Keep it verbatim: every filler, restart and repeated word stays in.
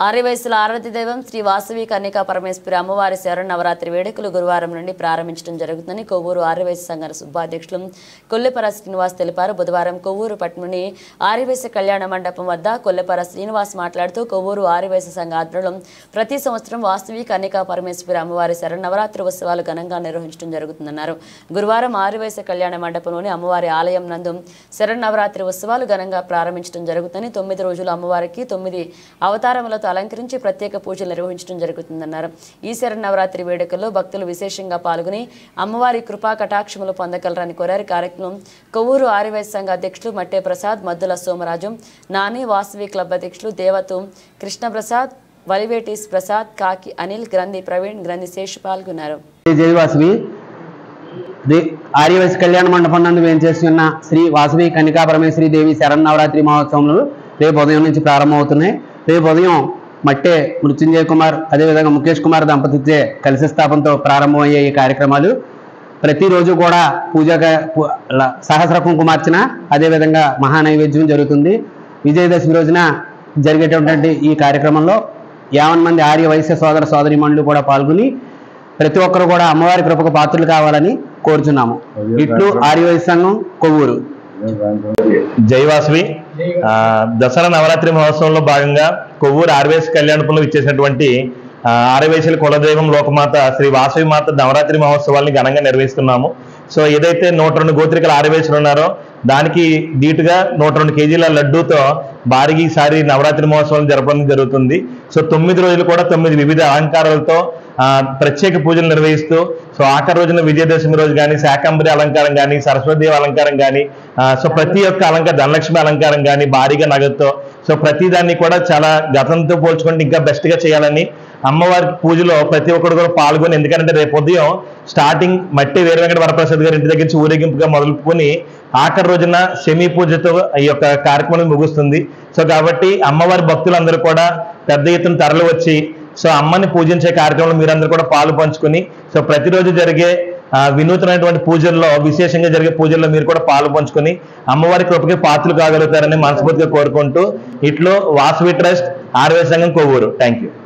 ఆర్యవయసుల ఆరాధ్య దైవం శ్రీ వాసవి కన్యకా పరమేశ్వరి అమ్మవారి శరన్నవరాత్రి వేడుకలు గురువారం నుండి ప్రారంభించడం జరుగుతుందని కొవ్వూరు ఆర్యవయసు సంఘ ఉపాధ్యక్షులు కొల్లెపర శ్రీనివాస్ తెలిపారు. బుధవారం కొవ్వూరు పట్టణంలోని ఆర్యవయసు కళ్యాణ మండపం వద్ద కొల్లెపర శ్రీనివాస్ మాట్లాడుతూ కొవ్వూరు ఆర్యవయసు సంఘ ఆధ్వర్యంలో ప్రతి సంవత్సరం వాసవి కన్యకా పరమేశ్వరి అమ్మవారి శరన్నవరాత్రి ఉత్సవాలు ఘనంగా నిర్వహించడం జరుగుతుందన్నారు. గురువారం ఆర్యవయసు కళ్యాణ మండపంలోని అమ్మవారి ఆలయం నందు శరన్నవరాత్రి ఉత్సవాలు ఘనంగా ప్రారంభించడం జరుగుతుందని తొమ్మిది రోజులు అమ్మవారికి తొమ్మిది అవతారములతో అలంకరించి ప్రత్యేక పూజలు నిర్వహించడం జరుగుతుందన్నారు. ఈ శరన్నవరాత్రి వేడుకల్లో భక్తులు విశేషంగా పాల్గొని అమ్మవారి కృపా కటాక్షములు పొందగలరని కోరారు. కార్యక్రమం కొవ్వూరు ఆర్యవైశ్య సంఘ అధ్యక్షులు మట్టే ప్రసాద్, మద్దుల సోమరాజు, నాని వాసవి క్లబ్ అధ్యక్షులు దేవతు కృష్ణప్రసాద్, వలివేటిస్ ప్రసాద్, కాకి అనిల్, గ్రంథి ప్రవీణ్, గ్రంథి శేషు పాల్గొన్నారు. జై వాసవి ఆర్యవైశ్య కళ్యాణ మండపం నందు వేంచేస్తున్న శ్రీ వాసవి కన్యకా పరమేశ్వరి దేవి శరన్నవరాత్రి మహోత్సవములు రేపు ఉదయం నుంచి ప్రారంభమవుతున్నాయి. రేపు ఉదయం మట్టే మృత్యుంజయ కుమార్ అదేవిధంగా ముఖేష్ కుమార్ దంపతిచే కలిసి స్థాపనతో ప్రారంభమయ్యే ఈ కార్యక్రమాలు ప్రతిరోజు కూడా పూజగా సహస్ర కుంకుమార్చన అదేవిధంగా మహానైవేద్యం జరుగుతుంది. విజయదశమి రోజున జరిగేటటువంటి ఈ కార్యక్రమంలో యావన్ మంది ఆర్య వైశ్య సోదర సోదరీమణులు కూడా పాల్గొని ప్రతి ఒక్కరు కూడా అమ్మవారి కృపకు పాత్రలు కావాలని కోరుచున్నాము. ఇట్లు ఆర్య వైశ్య సంఘం కొవ్వూరు. జై వాసవి దసరా నవరాత్రి మహోత్సవంలో భాగంగా కొవ్వూరు ఆర్యవైశ్య కళ్యాణపురంలో ఇచ్చేసినటువంటి ఆర్యవైశ్యుల కులదైవం లోకమాత శ్రీ వాసవి మాత నవరాత్రి మహోత్సవాల్ని ఘనంగా నిర్వహిస్తున్నాము. సో ఏదైతే నూట రెండు గోత్రికల ఆర్యవైశ్యులు ఉన్నారో దానికి ధీటుగా నూట రెండు కేజీల లడ్డూతో భారీగా ఈసారి నవరాత్రి మహోత్సవాలు జరపడం జరుగుతుంది. సో తొమ్మిది రోజులు కూడా తొమ్మిది వివిధ అలంకారాలతో ప్రత్యేక పూజలు నిర్వహిస్తూ సో ఆఖరి రోజున విజయదశమి రోజు కానీ శాకంబరి అలంకారం కానీ సరస్వతిదేవి అలంకారం కానీ సో ప్రతి ఒక్క అలంకారం ధనలక్ష్మి అలంకారం కానీ భారీగా నగదుతో సో ప్రతి దాన్ని కూడా చాలా గతంతో పోల్చుకుంటే ఇంకా బెస్ట్గా చేయాలని అమ్మవారి పూజలో ప్రతి ఒక్కరు కూడా పాల్గొని, ఎందుకంటే రేపు ఉదయం స్టార్టింగ్ మట్టి వీర వెంకట వరప్రసాద్ గారి ఇంటి దగ్గర నుంచి ఊరేగింపుగా మొదలుకొని ఆఖరి రోజున సెమీ పూజతో ఈ యొక్క కార్యక్రమం ముగుస్తుంది. సో కాబట్టి అమ్మవారి భక్తులందరూ కూడా పెద్ద ఎత్తున తరలి వచ్చి సో అమ్మని పూజించే కార్యక్రమంలో మీరందరూ కూడా పాలు పంచుకొని సో ప్రతిరోజు జరిగే వినూతనమైనటువంటి పూజల్లో విశేషంగా జరిగే పూజల్లో మీరు కూడా పాలు పంచుకొని అమ్మవారి కృపకి పాత్రలు కాగలుగుతారని మనస్ఫూర్తిగా కోరుకుంటూ ఇట్లో వాసవి ట్రస్ట్ ఆర్యవైశ్య సంఘం కొవ్వూరు. Thank you.